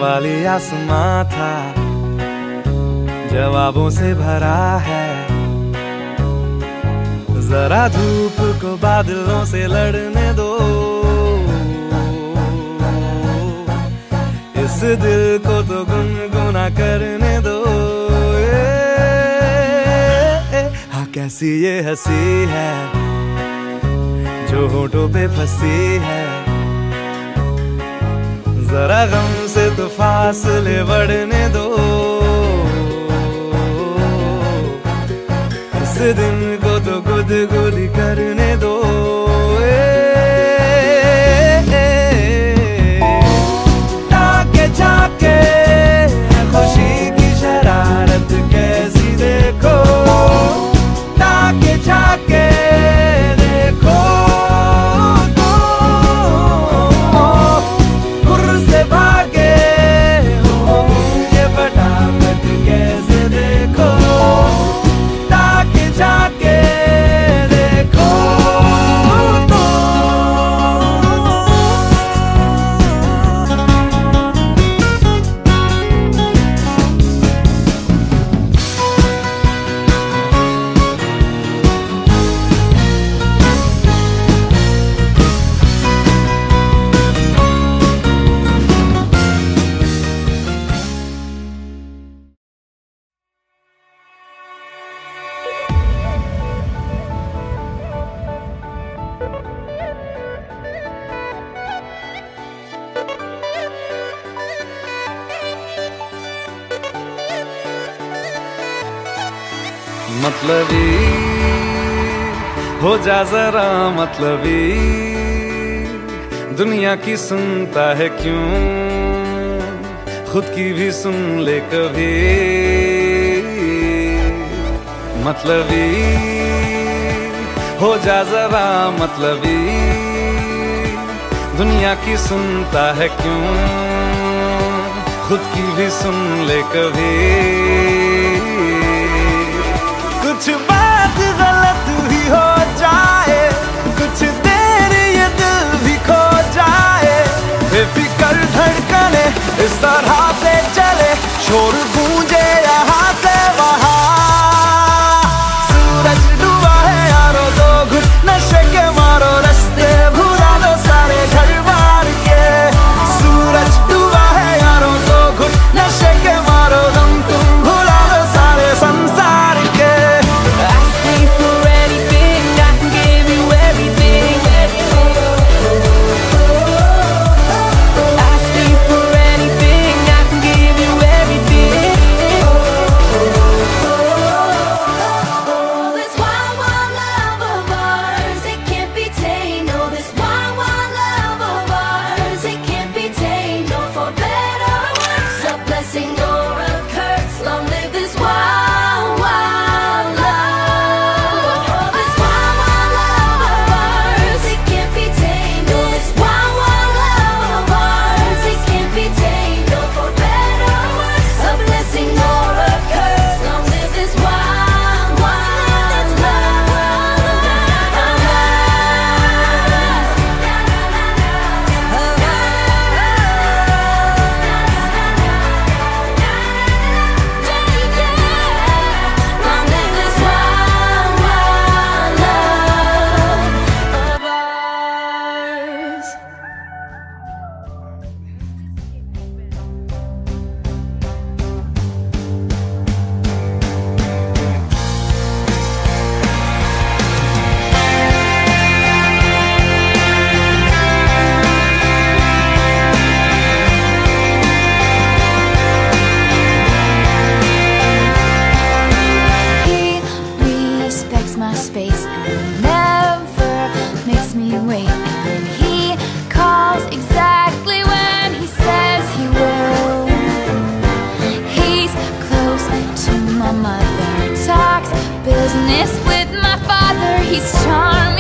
सवाली आसमां था, जवाबों से भरा है। जरा धूप को बादलों से लड़ने दो, इस दिल को तो गुनगुना करने दो। हाँ कैसी ये हंसी है जो होठों पे फंसी है, जरा गम से तो फासले बढ़ने दो, इस दिन को तो गुदगुदी करने दो। ताके झाके खुशी की शरारत कैसी देखो, ताके झाके देखो तो गुर से भागे हो ये फटाफट कैसे देखो, ताके झाके देखो तो। मतलबी हो जा जरा मतलबी, दुनिया की सुनता है क्यों, खुद की भी सुन ले कभी। मतलबी हो जा जरा मतलबी, दुनिया की सुनता है क्यों, खुद की भी सुन ले कभी। कुछ बात गलत भी हो जाए, कुछ देर ये दिल भी खो जाए, बेफिक्र धड़कने इस तरह से चले, शोर गूंजे यहाँ से वहाँ। सूरज डूबा है यारो, दो घुट नशे के मारो, रास्ते भुला लो सारे घर बार के। सूरज डूबा है यारो, दो घुट नशे के मारो, दम तुम भुला लो सारे संसार के। Business with my father, he's charming.